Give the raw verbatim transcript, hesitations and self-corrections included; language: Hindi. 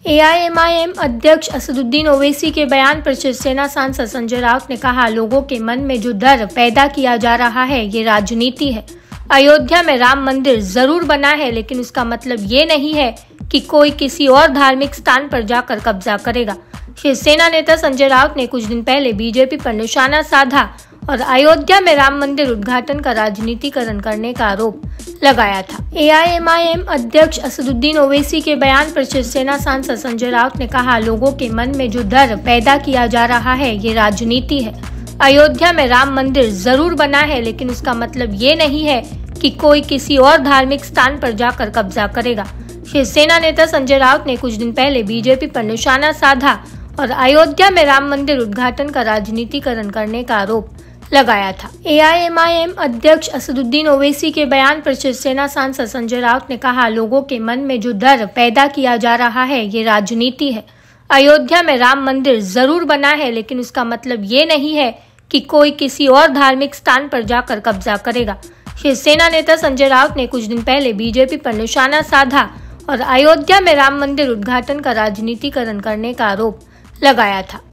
एआईएमआईएम अध्यक्ष असदुद्दीन ओवैसी के बयान पर शिवसेना सांसद संजय राउत ने कहा, लोगों के मन में जो डर पैदा किया जा रहा है ये राजनीति है। अयोध्या में राम मंदिर जरूर बना है, लेकिन उसका मतलब ये नहीं है कि कोई किसी और धार्मिक स्थान पर जाकर कब्जा करेगा। शिवसेना नेता संजय राउत ने कुछ दिन पहले बीजेपी पर निशाना साधा और अयोध्या में राम मंदिर उद्घाटन का राजनीतिकरण करने का आरोप लगाया था। एआईएमआईएम अध्यक्ष असदुद्दीन ओवैसी के बयान पर शिवसेना सांसद संजय राउत ने कहा, लोगों के मन में जो डर पैदा किया जा रहा है ये राजनीति है। अयोध्या में राम मंदिर जरूर बना है, लेकिन उसका मतलब ये नहीं है कि कोई किसी और धार्मिक स्थान पर जाकर कब्जा करेगा। शिवसेना नेता संजय राउत ने कुछ दिन पहले बीजेपी पर निशाना साधा और अयोध्या में राम मंदिर उद्घाटन का राजनीतिकरण करने का आरोप लगाया था। एआईएमआईएम अध्यक्ष असदुद्दीन ओवैसी के बयान पर शिवसेना सांसद संजय राउत ने कहा, लोगों के मन में जो डर पैदा किया जा रहा है ये राजनीति है। अयोध्या में राम मंदिर जरूर बना है, लेकिन उसका मतलब ये नहीं है कि कोई किसी और धार्मिक स्थान पर जाकर कब्जा करेगा। शिवसेना नेता संजय राउत ने कुछ दिन पहले बीजेपी पर निशाना साधा और अयोध्या में राम मंदिर उद्घाटन का राजनीतिकरण करने का आरोप लगाया था।